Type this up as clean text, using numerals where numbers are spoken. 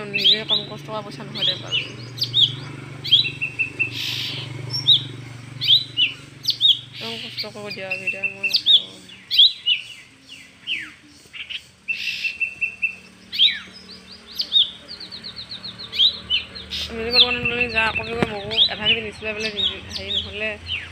নিজে কম কষ্ট কৰা পইচা নহয় দে বাৰু কম কষ্ট কৰিব দিয়া ভিডিঅ' মই নাখাওঁ মেডিকেল যা আকৌ মোকো আধা কেজি নিছিলে বোলে হেৰি নহ'লে